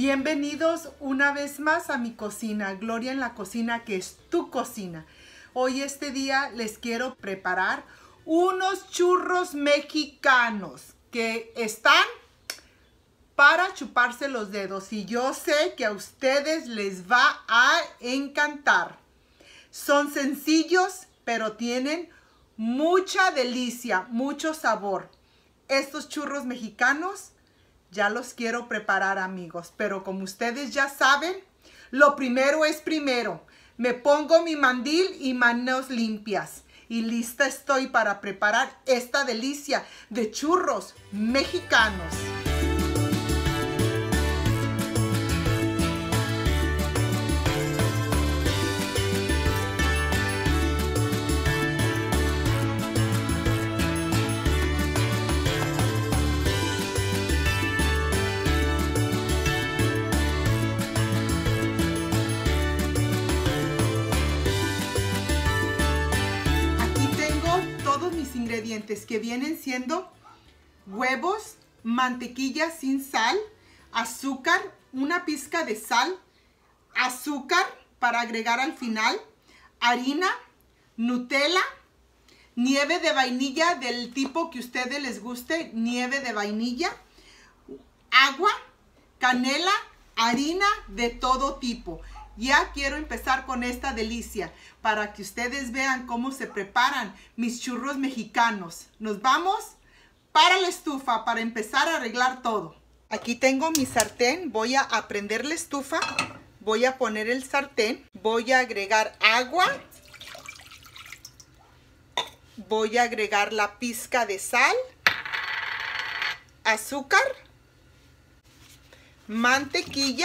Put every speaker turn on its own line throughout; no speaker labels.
Bienvenidos una vez más a mi cocina, Gloria en la cocina, que es tu cocina. Hoy este día les quiero preparar unos churros mexicanos que están para chuparse los dedos y yo sé que a ustedes les va a encantar. Son sencillos, pero tienen mucha delicia, mucho sabor. Estos churros mexicanos ya los quiero preparar, amigos, pero como ustedes ya saben, lo primero es primero. Me pongo mi mandil y manos limpias y lista estoy para preparar esta delicia de churros mexicanos. Ingredientes que vienen siendo huevos, mantequilla sin sal, azúcar, una pizca de sal, azúcar para agregar al final, harina, Nutella, nieve de vainilla del tipo que a ustedes les guste, nieve de vainilla, agua, canela, harina de todo tipo. Ya quiero empezar con esta delicia para que ustedes vean cómo se preparan mis churros mexicanos. Nos vamos para la estufa para empezar a arreglar todo. Aquí tengo mi sartén, voy a prender la estufa, voy a poner el sartén, voy a agregar agua, voy a agregar la pizca de sal, azúcar, mantequilla.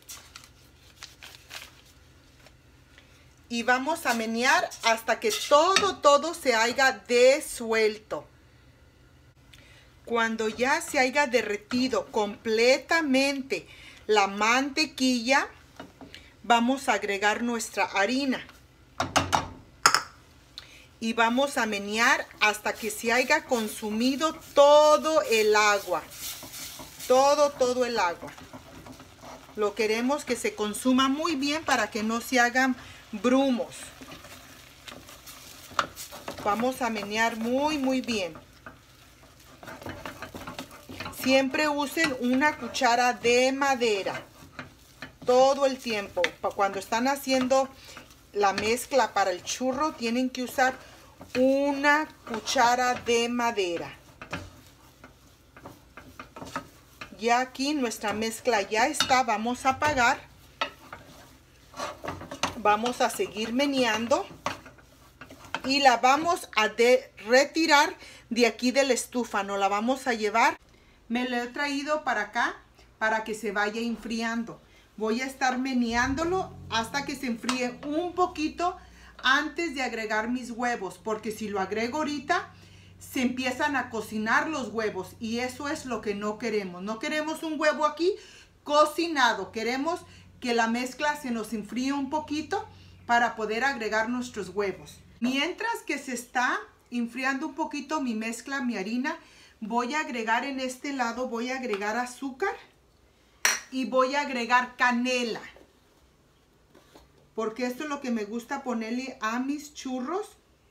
Y vamos a menear hasta que todo se haya disuelto. Cuando ya se haya derretido completamente la mantequilla, vamos a agregar nuestra harina. Y vamos a menear hasta que se haya consumido todo el agua. Todo el agua. Lo queremos que se consuma muy bien para que no se hagan brumos. Vamos a menear muy bien. Siempre usen una cuchara de madera todo el tiempo. Cuando están haciendo la mezcla para el churro, tienen que usar una cuchara de madera. Ya aquí nuestra mezcla ya está. Vamos a apagar. Vamos a seguir meneando y la vamos a retirar de aquí de la estufa. No la vamos a llevar. Me lo he traído para acá para que se vaya enfriando. Voy a estar meneándolo hasta que se enfríe un poquito antes de agregar mis huevos, porque si lo agrego ahorita se empiezan a cocinar los huevos y eso es lo que no queremos. No queremos un huevo aquí cocinado, queremos que la mezcla se nos enfríe un poquito para poder agregar nuestros huevos. Mientras que se está enfriando un poquito mi mezcla, mi harina, voy a agregar en este lado, voy a agregar azúcar y voy a agregar canela. Porque esto es lo que me gusta ponerle a mis churros.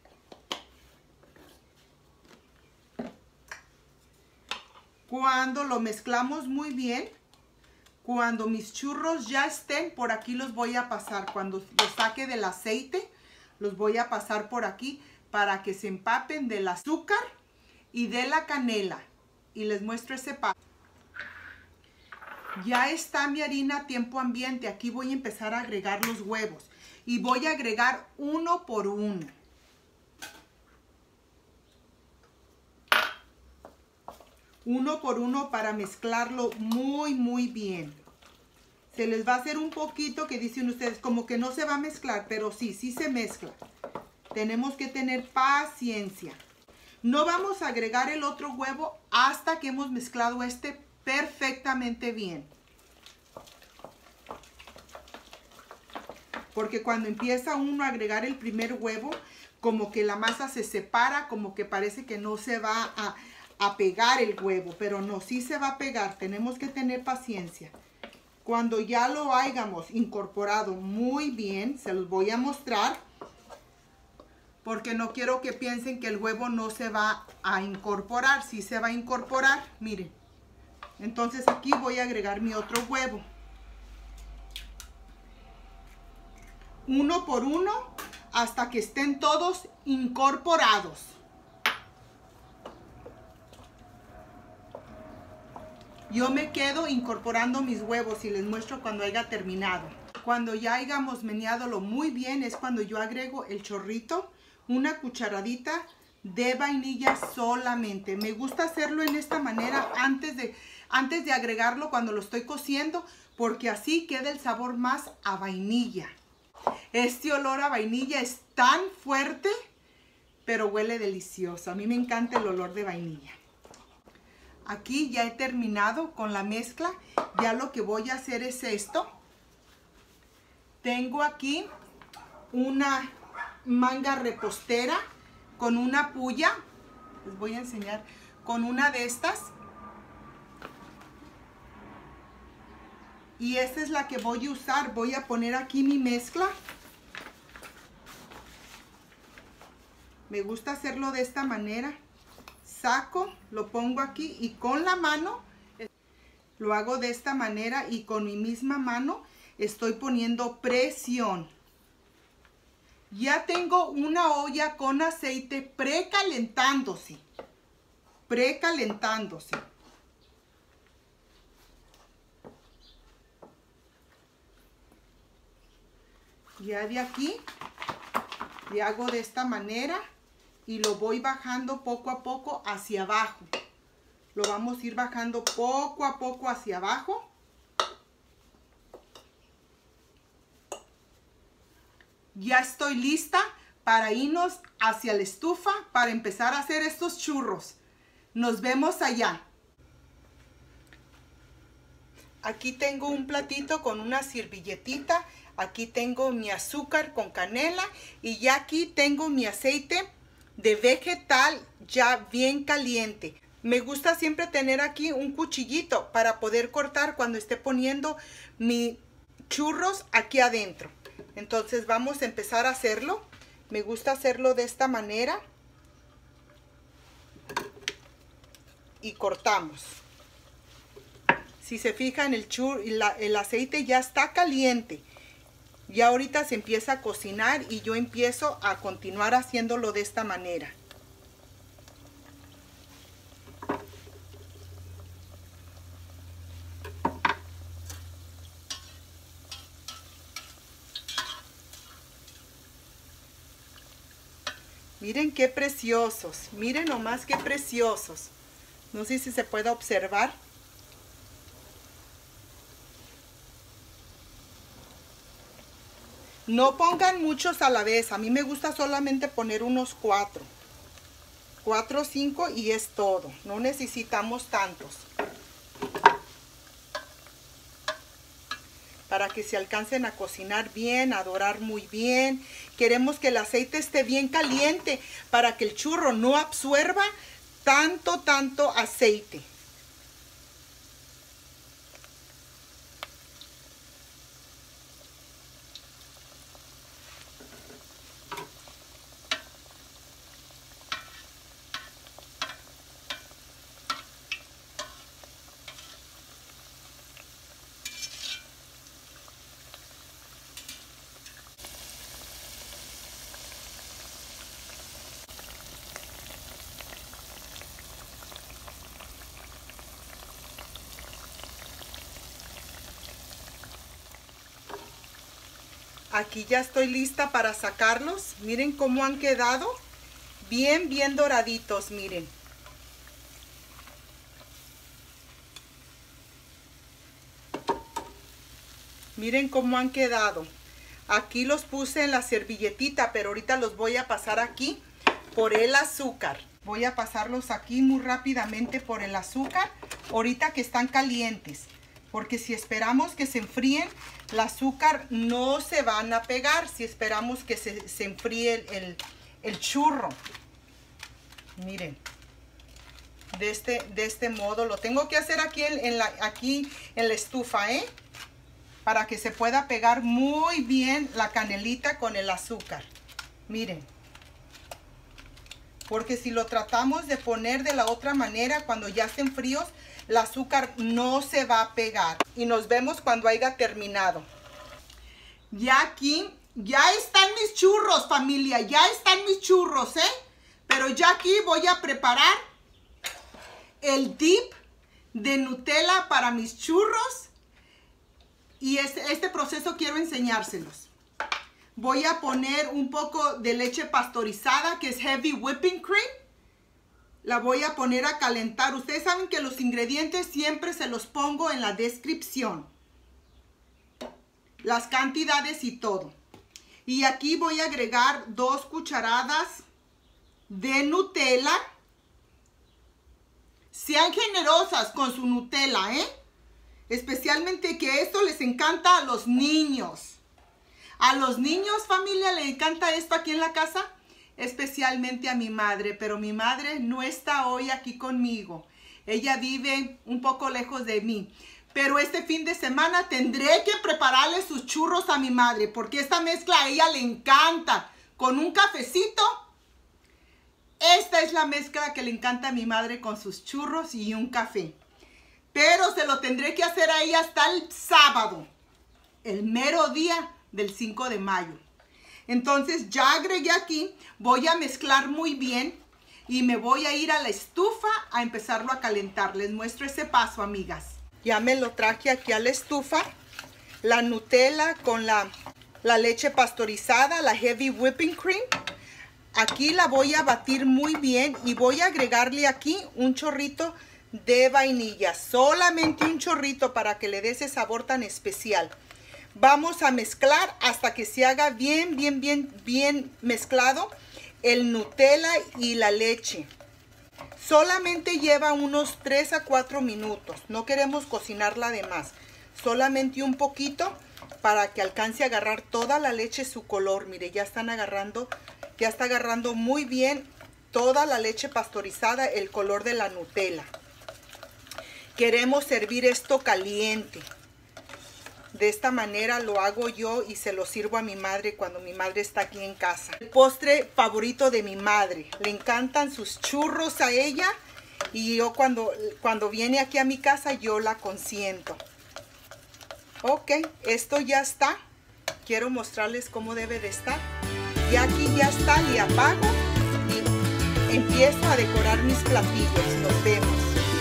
Cuando lo mezclamos muy bien, cuando mis churros ya estén, por aquí los voy a pasar. Cuando los saque del aceite, los voy a pasar por aquí para que se empapen del azúcar y de la canela. Y les muestro ese paso. Ya está mi harina a tiempo ambiente. Aquí voy a empezar a agregar los huevos. Y voy a agregar uno por uno. Uno por uno para mezclarlo muy bien. Se les va a hacer un poquito que dicen ustedes como que no se va a mezclar, pero sí se mezcla. Tenemos que tener paciencia. No vamos a agregar el otro huevo hasta que hemos mezclado este perfectamente bien. Porque cuando empieza uno a agregar el primer huevo, como que la masa se separa, como que parece que no se va a pegar el huevo, pero no, sí se va a pegar. Tenemos que tener paciencia. Cuando ya lo hayamos incorporado muy bien, se los voy a mostrar, porque no quiero que piensen que el huevo no se va a incorporar. Sí se va a incorporar, miren. Entonces aquí voy a agregar mi otro huevo. Uno por uno hasta que estén todos incorporados. Yo me quedo incorporando mis huevos y les muestro cuando haya terminado. Cuando ya hayamos meneadolo muy bien es cuando yo agrego el chorrito, una cucharadita de vainilla solamente. Me gusta hacerlo en esta manera antes de agregarlo cuando lo estoy cociendo, porque así queda el sabor más a vainilla. Este olor a vainilla es tan fuerte, pero huele delicioso. A mí me encanta el olor de vainilla. Aquí ya he terminado con la mezcla. Ya lo que voy a hacer es esto. Tengo aquí una manga repostera con una puya. Les voy a enseñar con una de estas. Y esta es la que voy a usar. Voy a poner aquí mi mezcla. Me gusta hacerlo de esta manera. Saco, lo pongo aquí y con la mano lo hago de esta manera y con mi misma mano estoy poniendo presión. Ya tengo una olla con aceite precalentándose. Ya de aquí le hago de esta manera y lo voy bajando poco a poco hacia abajo. Lo vamos a ir bajando poco a poco hacia abajo. Ya estoy lista para irnos hacia la estufa para empezar a hacer estos churros. Nos vemos allá. Aquí tengo un platito con una servilletita. Aquí tengo mi azúcar con canela y ya aquí tengo mi aceite de vegetal ya bien caliente. Me gusta siempre tener aquí un cuchillito para poder cortar cuando esté poniendo mis churros aquí adentro. Entonces vamos a empezar a hacerlo. Me gusta hacerlo de esta manera y cortamos. Si se fijan, el aceite ya está caliente. Ya ahorita se empieza a cocinar y yo empiezo a continuar haciéndolo de esta manera. Miren qué preciosos, miren nomás qué preciosos. No sé si se puede observar. No pongan muchos a la vez, a mí me gusta solamente poner unos 4 o 5 y es todo, no necesitamos tantos. Para que se alcancen a cocinar bien, a dorar muy bien. Queremos que el aceite esté bien caliente para que el churro no absorba tanto aceite. Aquí ya estoy lista para sacarlos. Miren cómo han quedado. Bien doraditos, miren. Miren cómo han quedado. Aquí los puse en la servilletita, pero ahorita los voy a pasar aquí por el azúcar. Voy a pasarlos aquí muy rápidamente por el azúcar, ahorita que están calientes. Porque si esperamos que se enfríen, el azúcar no se van a pegar. Si esperamos que se enfríe el churro. Miren. De este modo. Lo tengo que hacer aquí en la estufa, ¿eh? para que se pueda pegar muy bien la canelita con el azúcar. Miren. Porque si lo tratamos de poner de la otra manera, cuando ya estén fríos, el azúcar no se va a pegar. Y nos vemos cuando haya terminado. Ya aquí, ya están mis churros, familia. Ya están mis churros, Pero ya aquí voy a preparar el dip de Nutella para mis churros. Y este proceso quiero enseñárselos. Voy a poner un poco de leche pasteurizada, que es heavy whipping cream. La voy a poner a calentar. Ustedes saben que los ingredientes siempre se los pongo en la descripción. Las cantidades y todo. Y aquí voy a agregar 2 cucharadas de Nutella. Sean generosas con su Nutella, Especialmente que esto les encanta a los niños. A los niños, familia, les encanta esto aquí en la casa. Especialmente a mi madre. Pero mi madre no está hoy aquí conmigo. Ella vive un poco lejos de mí. Pero este fin de semana tendré que prepararle sus churros a mi madre. Porque esta mezcla a ella le encanta. Con un cafecito. Esta es la mezcla que le encanta a mi madre con sus churros y un café. Pero se lo tendré que hacer a ella hasta el sábado. El mero día del 5 de mayo. Entonces ya agregué aquí. Voy a mezclar muy bien. Y me voy a ir a la estufa a empezarlo a calentar. Les muestro ese paso, amigas. Ya me lo traje aquí a la estufa. La Nutella con la leche pasteurizada, la heavy whipping cream. Aquí la voy a batir muy bien y voy a agregarle aquí un chorrito de vainilla. Solamente un chorrito para que le dé ese sabor tan especial. Vamos a mezclar hasta que se haga bien mezclado el Nutella y la leche. Solamente lleva unos 3 a 4 minutos. No queremos cocinarla de más. Solamente un poquito para que alcance a agarrar toda la leche su color. Mire, ya está agarrando muy bien toda la leche pasteurizada, el color de la Nutella. Queremos servir esto caliente. De esta manera lo hago yo y se lo sirvo a mi madre cuando mi madre está aquí en casa. El postre favorito de mi madre. Le encantan sus churros a ella y yo cuando viene aquí a mi casa yo la consiento. Ok, esto ya está. Quiero mostrarles cómo debe de estar. Y aquí ya está, le apago y empiezo a decorar mis platillos. Nos vemos.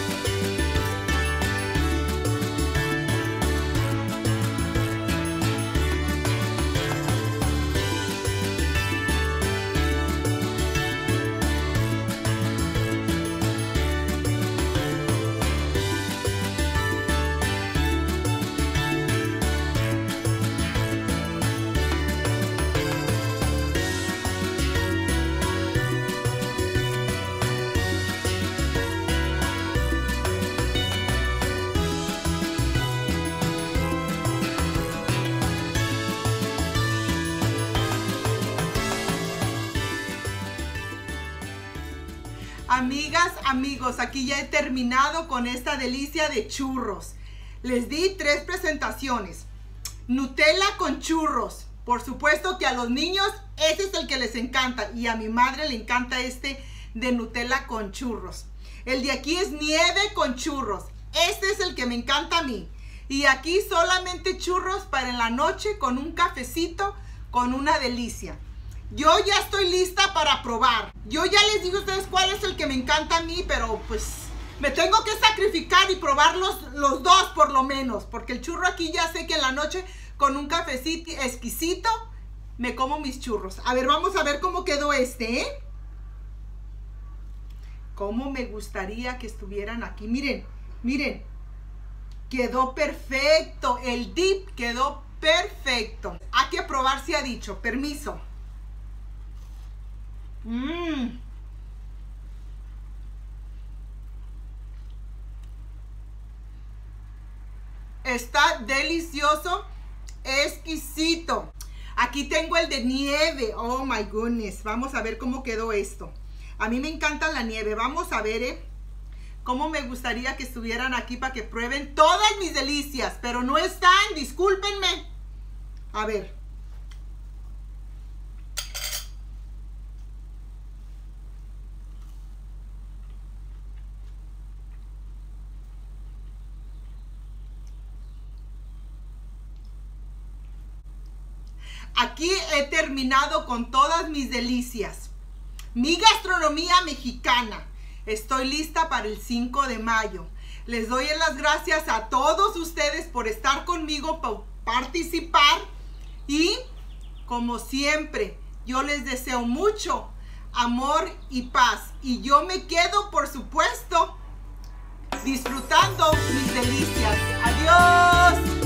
Amigas, amigos, aquí ya he terminado con esta delicia de churros. Les di 3 presentaciones. Nutella con churros. Por supuesto que a los niños ese es el que les encanta. Y a mi madre le encanta este de Nutella con churros. El de aquí es nieve con churros. Este es el que me encanta a mí. Y aquí solamente churros para en la noche con un cafecito, con una delicia. Yo ya estoy lista para probar. Yo ya les digo a ustedes cuál es el que me encanta a mí, pero pues me tengo que sacrificar y probar los dos por lo menos. Porque el churro aquí ya sé que en la noche con un cafecito exquisito me como mis churros. A ver, vamos a ver cómo quedó este, Cómo me gustaría que estuvieran aquí. Miren, miren. Quedó perfecto. El dip quedó perfecto. Hay que probar, se ha dicho. Permiso. Está delicioso, exquisito. Aquí tengo el de nieve. Oh my goodness. Vamos a ver cómo quedó esto. A mí me encanta la nieve. Vamos a ver, Cómo me gustaría que estuvieran aquí para que prueben todas mis delicias, pero no están, discúlpenme. A ver. Aquí he terminado con todas mis delicias. Mi gastronomía mexicana. Estoy lista para el 5 de mayo. Les doy las gracias a todos ustedes por estar conmigo, por participar. Y como siempre, yo les deseo mucho amor y paz. Y yo me quedo, por supuesto, disfrutando mis delicias. Adiós.